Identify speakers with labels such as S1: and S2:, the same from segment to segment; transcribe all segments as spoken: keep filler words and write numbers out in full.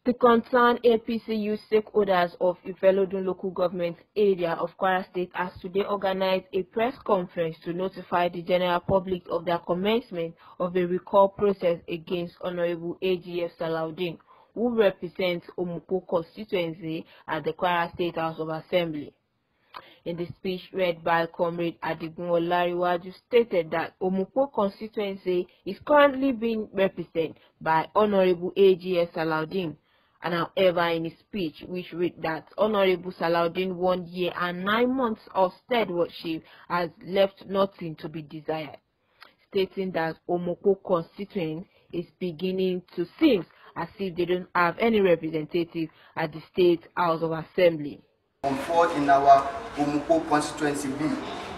S1: The concerned A P C youth stakeholders of Ifelodun local government area of Kwara State has today organized a press conference to notify the general public of their commencement of a recall process against Honorable A G F Salaudeen, who represents Omupo constituency at the Kwara State House of Assembly. In the speech read by Comrade Adigun Olariwaju, stated that Omupo constituency is currently being represented by Honorable A G F Salaudeen. And however, in his speech, which read that Honorable Salaudeen one year and nine months of stewardship has left nothing to be desired, stating that Omupo constituency is beginning to seem as if they don't have any representative at the State House of Assembly.
S2: Comfort in our Omupo constituency B.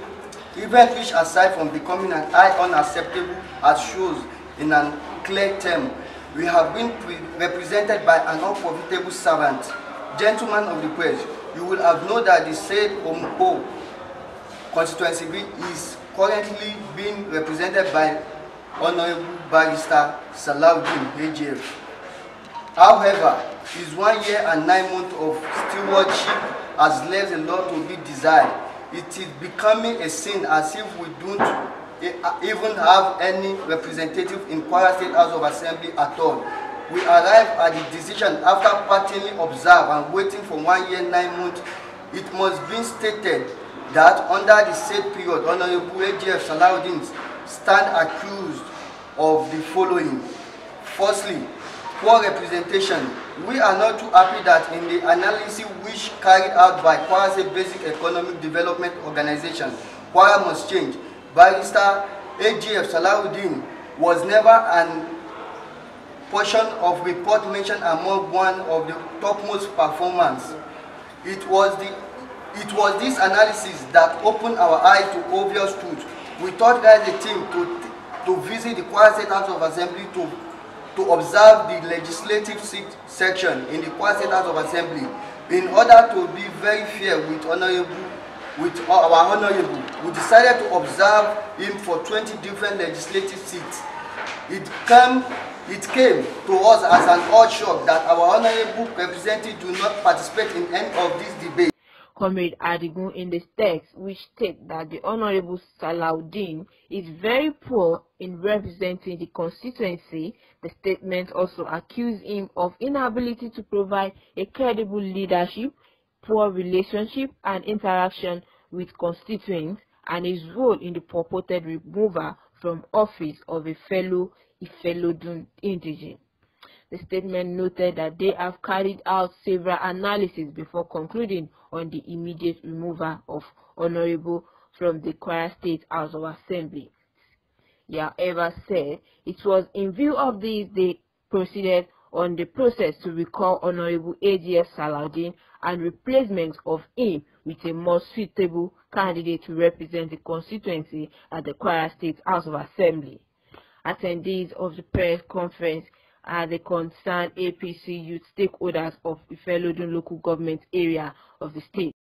S2: Event which, aside from becoming an eye unacceptable as shows in an clear term, we have been represented by an unprofitable servant. Gentlemen of the press, you will have known that the said Omupo constituency B is currently being represented by Honorable Barrister Salaudeen A G F. However, his one year and nine months of stewardship has left a lot to be desired. It is becoming a sin as if we don't even have any representative in Kwara State House of Assembly at all. We arrived at the decision after patiently observed and waiting for one year, nine months. It must be stated that under the said period, Honorable A G F Salaudeen stand accused of the following. Firstly, poor representation. We are not too happy that in the analysis which carried out by Kwara State Basic Economic Development Organization, Kwara Must Change, Barrister A G F Salaudeen was never an portion of report mentioned among one of the topmost performance. It was the it was this analysis that opened our eyes to obvious truth. We thought as a team to to visit the Kwara State House of Assembly to to observe the legislative section in the Kwara State House of Assembly in order to be very fair with honorable with our honorable. We decided to observe him for twenty different legislative seats. It came it came to us as an odd shock that our honorable representatives do not participate in any of these debates.
S1: Comrade Adigun in the text, which state that the Honorable Salaudeen is very poor in representing the constituency. The statement also accused him of inability to provide a credible leadership, poor relationship and interaction with constituents, and his role in the purported removal from office of a fellow Ifelodun indigene. The statement noted that they have carried out several analyses before concluding on the immediate removal of Honorable from the Kwara State House of Assembly. However, said it was in view of this they proceeded on the process to recall Honorable A G F Salaudeen and replacement of him with a more suitable candidate to represent the constituency at the Kwara State House of Assembly. Attendees of the press conference are the concerned A P C youth stakeholders of Ifelodun local government area of the state.